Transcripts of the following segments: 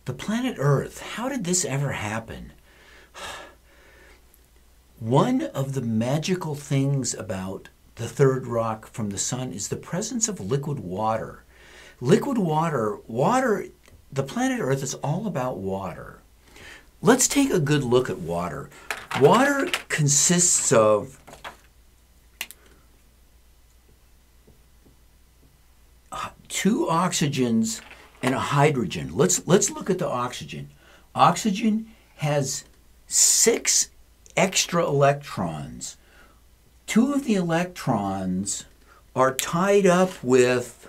The planet Earth, how did this ever happen? One of the magical things about the third rock from the sun is the presence of liquid water. Liquid water, the planet Earth is all about water. Let's take a good look at water. Water consists of two oxygens and a hydrogen. Let's look at the oxygen. Oxygen has 6 extra electrons. 2 of the electrons are tied up with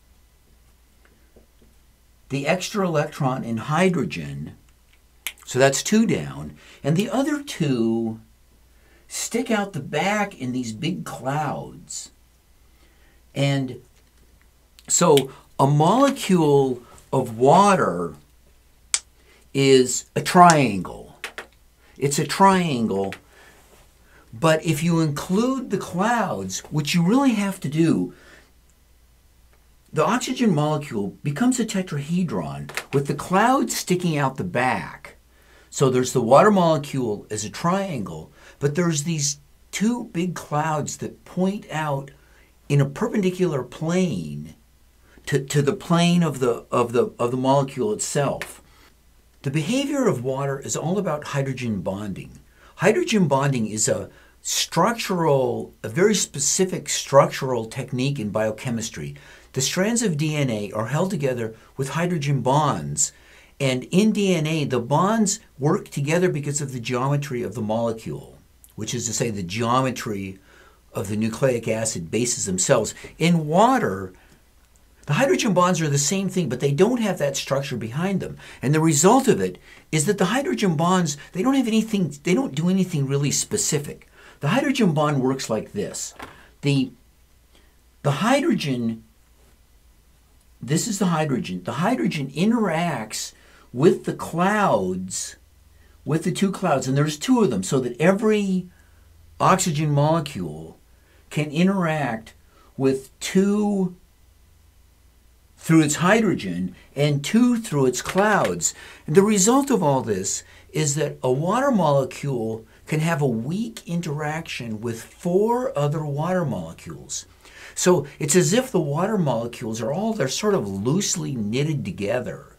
the extra electron in hydrogen, so that's 2 down, and the other 2 stick out the back in these big clouds. And so a molecule of water is a triangle. It's a triangle, but if you include the clouds, which you really have to do, the oxygen molecule becomes a tetrahedron with the clouds sticking out the back. So there's the water molecule as a triangle, but there's these 2 big clouds that point out in a perpendicular plane to the plane of the molecule itself. The behavior of water is all about hydrogen bonding. Hydrogen bonding is a very specific structural technique in biochemistry. The strands of DNA are held together with hydrogen bonds, and in DNA the bonds work together because of the geometry of the molecule, which is to say the geometry of the nucleic acid bases themselves. In water, the hydrogen bonds are the same thing, but they don't have that structure behind them. And the result of it is that the hydrogen bonds, they don't do anything really specific. The hydrogen bond works like this. The hydrogen, this is the hydrogen. The hydrogen interacts with the clouds, with the 2 clouds, and there's 2 of them, so that every oxygen molecule can interact with 2 through its hydrogen and 2 through its clouds. And the result of all this is that a water molecule can have a weak interaction with 4 other water molecules. So it's as if the water molecules they're sort of loosely knitted together.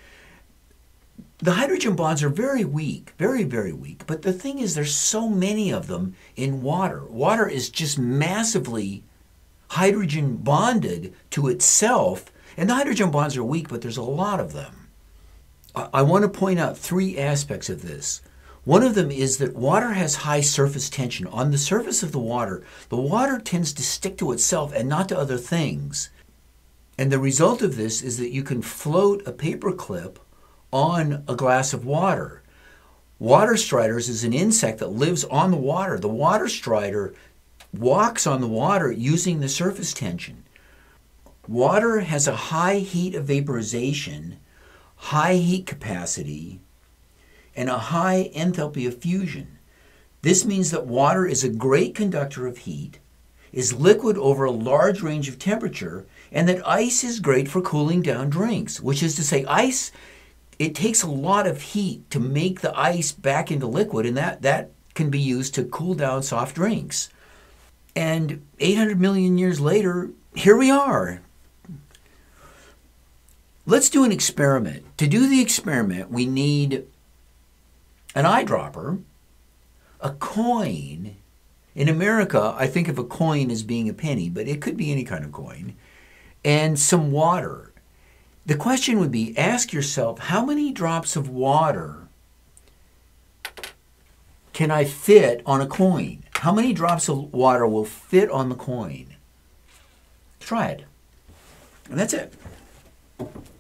The hydrogen bonds are very weak, very, very weak. But the thing is, there's so many of them in water. Water is just massively hydrogen bonded to itself. And the hydrogen bonds are weak, but there's a lot of them. I want to point out 3 aspects of this. One of them is that water has high surface tension. On the surface of the water tends to stick to itself and not to other things. And the result of this is that you can float a paperclip on a glass of water. Water striders is an insect that lives on the water. The water strider walks on the water using the surface tension. Water has a high heat of vaporization, high heat capacity, and a high enthalpy of fusion. This means that water is a great conductor of heat, is liquid over a large range of temperature, and that ice is great for cooling down drinks, which is to say ice, it takes a lot of heat to make the ice back into liquid, and that can be used to cool down soft drinks. And 800 million years later, here we are. Let's do an experiment. To do the experiment, we need an eyedropper, a coin. In America, I think of a coin as being a penny, but it could be any kind of coin, and some water. The question would be, ask yourself, how many drops of water can I fit on a coin? How many drops of water will fit on the coin? Try it. And that's it.